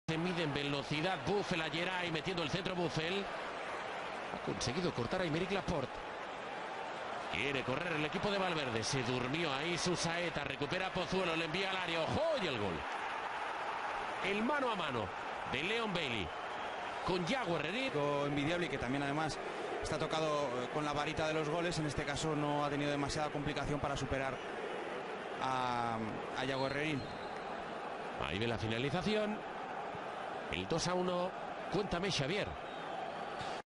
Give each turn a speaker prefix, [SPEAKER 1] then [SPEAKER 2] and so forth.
[SPEAKER 1] Se mide en velocidad Buffel a Geray, metiendo el centro Buffel. Ha conseguido cortar a Aymeric Laporte. Quiere correr el equipo de Valverde. Se durmió ahí Susaeta. Recupera a Pozuelo. Le envía al área. ¡Ojo! Y el gol. El mano a mano de Leon Bailey con Yago Herrerín.
[SPEAKER 2] Envidiable y que también además está tocado con la varita de los goles. En este caso no ha tenido demasiada complicación para superar a Yago Herrerín.
[SPEAKER 1] Ahí ve la finalización. El 2-1. Cuéntame, Xavier.